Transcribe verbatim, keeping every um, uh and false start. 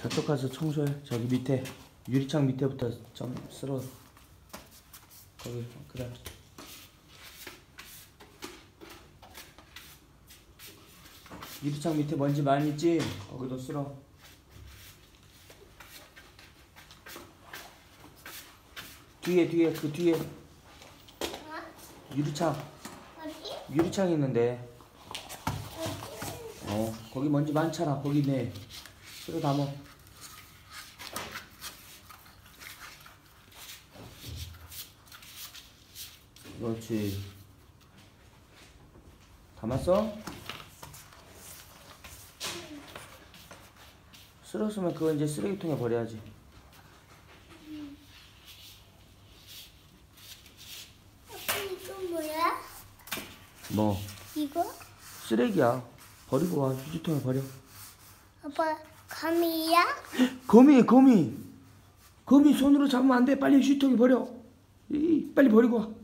저쪽 가서 청소해. 저기 밑에 유리창 밑에부터 좀 쓸어. 거기 그래. 유리창 밑에 먼지 많이 있지? 거기도 쓸어. 뒤에 뒤에 그 뒤에 유리창. 어디? 유리창 있는데. 어 거기 먼지 많잖아. 거기 네. 쓸어 담어. 그렇지. 담았어? 쓸었으면 그거 이제 쓰레기통에 버려야지. 아빠 이거 뭐야? 뭐? 이거? 쓰레기야. 버리고 와. 휴지통에 버려. 아빠 감이야? 거미 거미. 거미 손으로 잡으면 안 돼. 빨리 휴지통에 버려. 이, 빨리 버리고 와.